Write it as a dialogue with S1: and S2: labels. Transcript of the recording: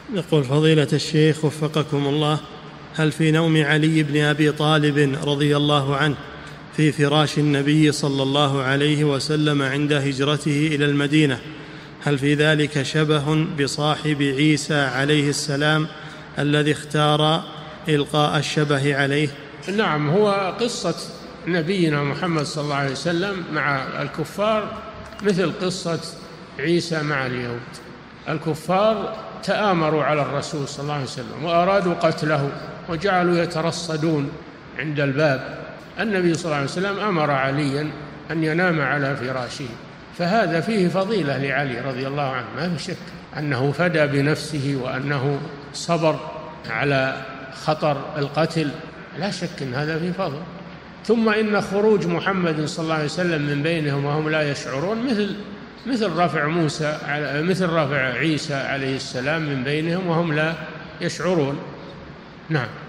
S1: يقول فضيلة الشيخ وفقكم الله، هل في نوم علي بن أبي طالب رضي الله عنه في فراش النبي صلى الله عليه وسلم عند هجرته إلى المدينة، هل في ذلك شبه بصاحب عيسى عليه السلام الذي اختار إلقاء الشبه عليه؟
S2: نعم، هو قصة نبينا محمد صلى الله عليه وسلم مع الكفار مثل قصة عيسى مع اليهود. الكفار تآمروا على الرسول صلى الله عليه وسلم وأرادوا قتله وجعلوا يترصدون عند الباب. النبي صلى الله عليه وسلم أمر عليا أن ينام على فراشه، فهذا فيه فضيلة لعلي رضي الله عنه، ما في شك أنه فدى بنفسه وأنه صبر على خطر القتل، لا شك أن هذا فيه فضل. ثم إن خروج محمد صلى الله عليه وسلم من بينهم وهم لا يشعرون مثل رفع عيسى عليه السلام من بينهم وهم لا يشعرون. نعم.